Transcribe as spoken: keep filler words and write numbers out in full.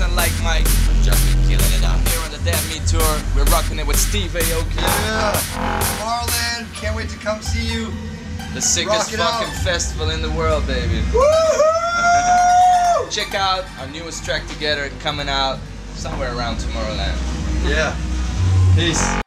man like Mike. We've just been killing it out here on the Damn Me tour. We're rocking it with Steve Aoki. Yeah. TOMORROWLAND, can't wait to come see you. The sickest fucking out. festival in the world, baby. Woohoo! Check out our newest track together, coming out somewhere around TOMORROWLAND. Yeah. Peace.